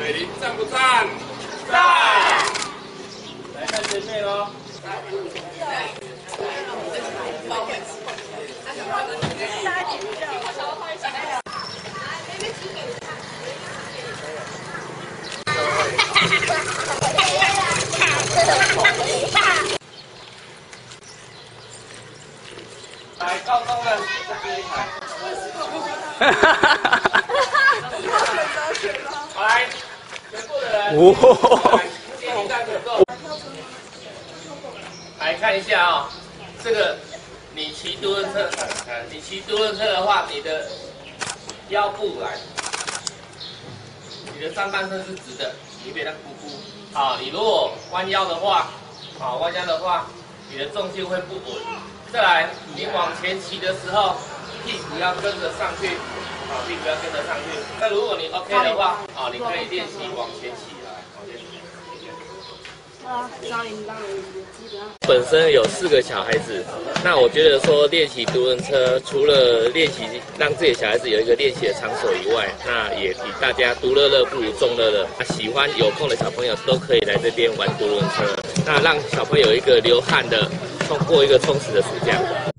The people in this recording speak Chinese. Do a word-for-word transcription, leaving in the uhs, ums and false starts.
水灵赞不赞？赞！来看前面哦。来，高中的这边一排。哈哈哈哈哈！来，全部的人。哇！电力站准够。来看一下啊、哦，这个你骑独轮车，你骑独轮车的话，你的腰部来，你的上半身是直的，你别它咕咕。好，你如果弯腰的话，好弯腰的话，你的重心会不稳。再来，你往前骑的时候，屁股要跟着上去，啊，屁股要跟着上去。那如果你 OK 的话，啊，你可以练习往前骑来，往前骑。啊，教铃铛基本上。本身有四个小孩子，那我觉得说练习独轮车，除了练习让自己的小孩子有一个练习的场所以外，那也提大家独乐乐不如众乐乐。喜欢有空的小朋友都可以来这边玩独轮车，那让小朋友有一个流汗的。过一个充实的暑假。